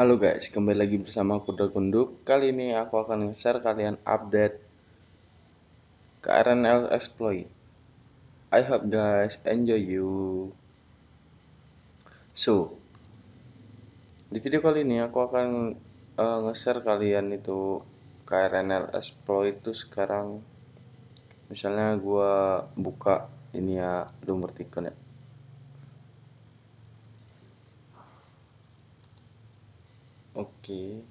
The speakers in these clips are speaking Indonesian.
Halo guys, kembali lagi bersama aku Dragunduk. Kali ini aku akan nge-share kalian update KRNL exploit. I hope guys enjoy you. So, di video kali ini aku akan nge-share kalian itu KRNL exploit itu sekarang. Misalnya gua buka ini ya, Domerticon ya. Oke,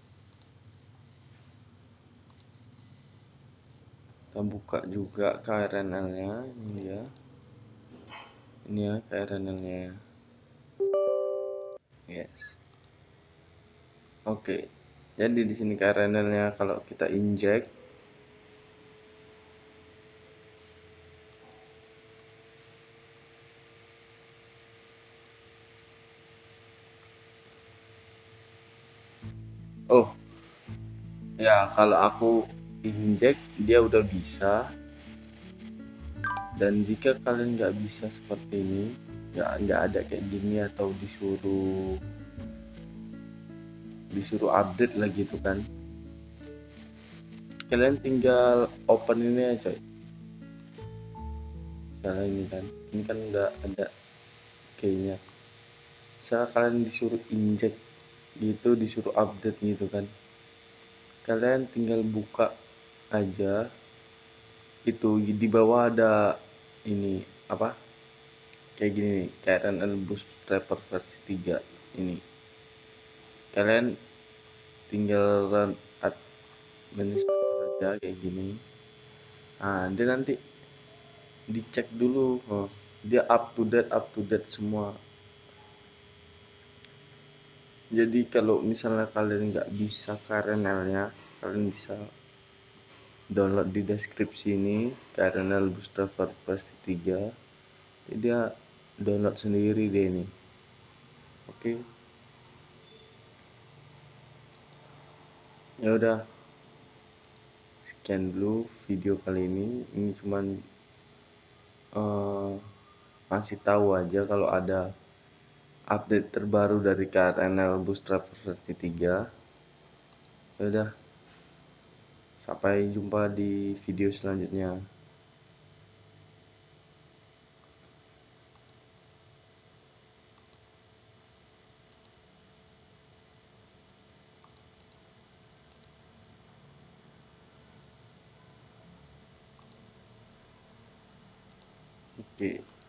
kita buka juga KRNL-nya. Ini dia. Ini ya KRNL-nya. Yes. Oke, jadi di sini KRNL-nya kalau kita inject, oh ya kalau aku inject dia udah bisa, dan jika kalian nggak bisa seperti ini, nggak ada kayak gini atau disuruh update lagi tuh kan, kalian tinggal open ini aja. Misalnya ini kan udah ada kayaknya. Misalnya kalian disuruh inject gitu, disuruh update gitu kan, kalian tinggal buka aja. Itu di bawah ada ini apa, kayak gini nih, KRNL Bootstrapper versi 3 ini. Kalian tinggal run administrator aja kayak gini. Nah, dia nanti dicek dulu, oh, dia up to date semua. Jadi kalau misalnya kalian nggak bisa KRNL-nya, kalian bisa download di deskripsi ini KRNL Bootstrapper versi 3. Jadi dia download sendiri deh ini. Oke. Ya udah, sekian dulu video kali ini. Ini cuman eh, ngasih tahu aja kalau ada update terbaru dari KRNL Bootstrapper versi 3. Ya udah, sampai jumpa di video selanjutnya. Oke.